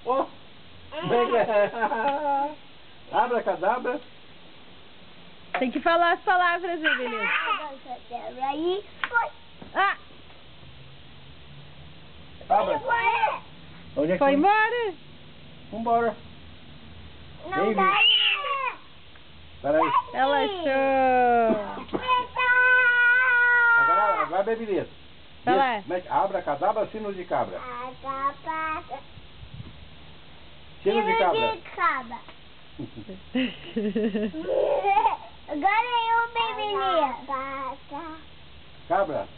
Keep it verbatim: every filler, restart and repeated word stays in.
Ó. Abracadabra. Tem que falar as palavras, Evelyn. Aí foi. Ah, Abra. Onde é que foi embora? Vambora. Não Ei, dá. Peraí. Ela achou. Agora, agora bebe leite. Vai lá. Leite. Como é que- Abracadabra, sino de cabra. Sino de cabra. cabra. Agora eu bebi. Cabra.